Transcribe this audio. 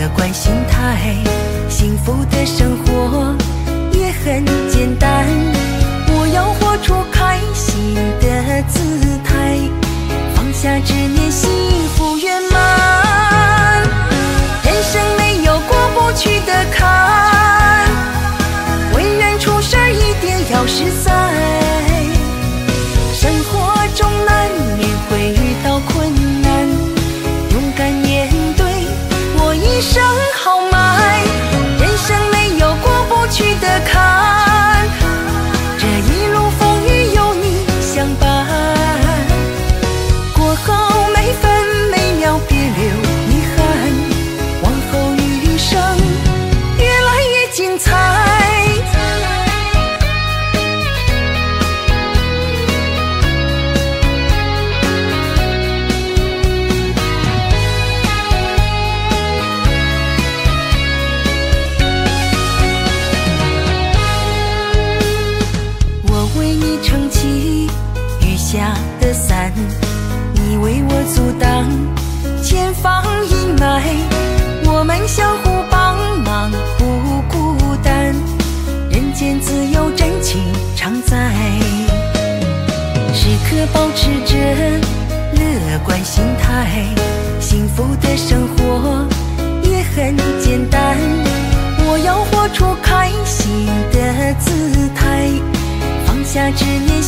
观心态，幸福的生活也很简单。我要活出开心的姿态，放下执念，幸福圆满。人生没有过不去的坎，为人处事一定要实在。生活中难免会遇到困难，勇敢面对，我一生豪迈。人生没有过不去的坎，这一路风雨有你相伴。过后每分每秒别留遗憾，往后余生越来越精彩。下的伞，你为我阻挡前方阴霾，我们相互帮忙不孤单，人间自有真情常在。时刻保持着乐观心态，幸福的生活也很简单。我要活出开心的姿态，放下执念，